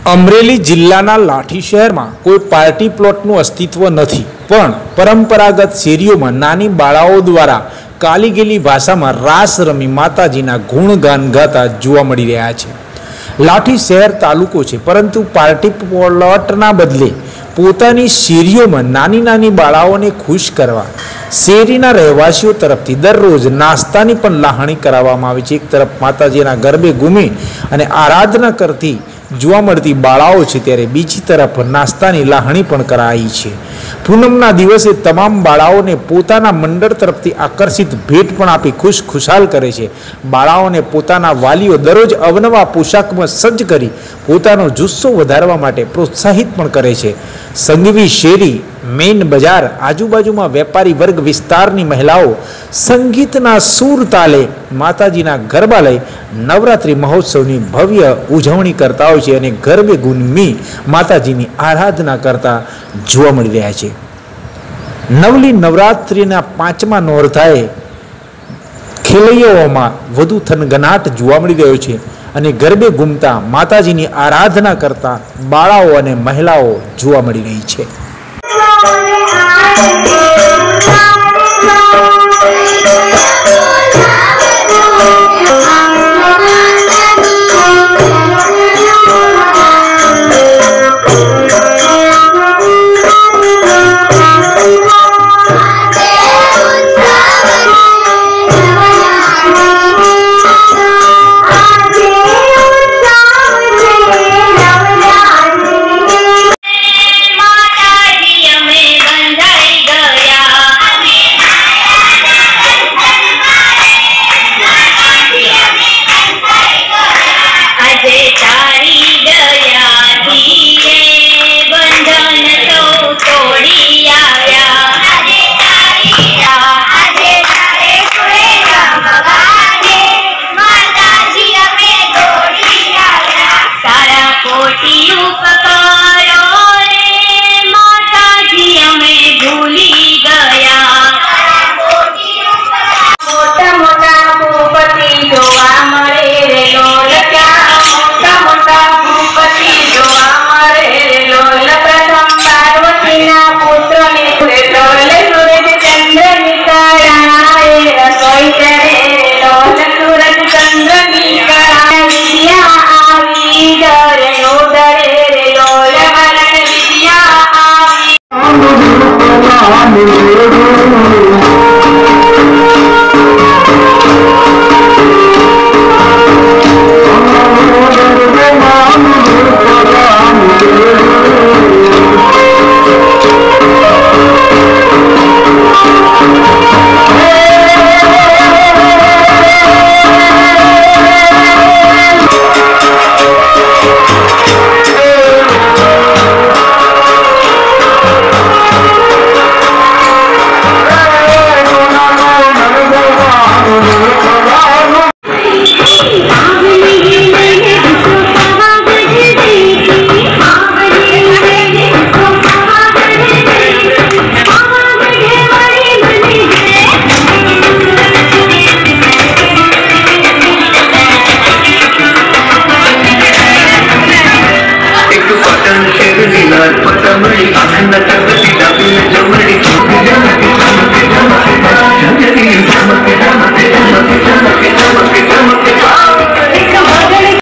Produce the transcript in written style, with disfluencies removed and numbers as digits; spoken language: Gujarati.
અમરેલી જિલ્લાના લાઠી શહેરમાં કોઈ પાર્ટી પ્લોટનું અસ્તિત્વ નથી, પણ પરંપરાગત શેરીઓમાં નાની બાળાઓ દ્વારા કાલી ગેલી ભાષામાં રાસ રમી માતાજીના ગુણગાન ગાતા જોવા મળી રહ્યા છે। લાઠી શહેર તાલુકો છે, પરંતુ પાર્ટી પ્લોટના બદલે પોતાની શેરીઓમાં નાની નાની બાળાઓને ખુશ કરવા શેરીના રહેવાસીઓ તરફથી દરરોજ નાસ્તાની પણ લાહણી કરાવવામાં આવે છે। એક તરફ માતાજીના ગરબે ઘૂમી અને આરાધના કરતી જોવા મળતી બાળાઓ છે, ત્યારે બીજી તરફ નાસ્તાની લાહણી પણ કરાઈ છે। પૂનમના દિવસે તમામ બાળાઓને પોતાના મંડળ તરફથી આકર્ષિત ભેટ પણ આપી ખુશાલ કરે છે। બાળાઓને પોતાના વાલીઓ દરરોજ અવનવા પોશાકમાં સજ્જ કરી પોતાનો જુસ્સો વધારવા માટે પ્રોત્સાહિત પણ કરે છે। સંઘવી શેરી, મેઇન બજાર, આજુબાજુમાં વેપારી વર્ગ વિસ્તારની મહિલાઓ સંગીતના સૂર તાલે માતાજીના ગરબા લઈ નવરાત્રિ મહોત્સવની ભવ્ય ઉજવણી કરતા હોય છે અને ગરબે ગુંમી માતાજીની આરાધના કરતા જોવા મળી રહ્યા છે। નવલી નવરાત્રિના 5મા નોરતાએ ખેલૈયાઓમાં વધુ થનગનાટ જોવા મળી રહ્યો છે અને ગરબે ઘૂમતા માતાજીની આરાધના કરતા બાળાઓ અને મહિલાઓ જોવા મળી રહી છે।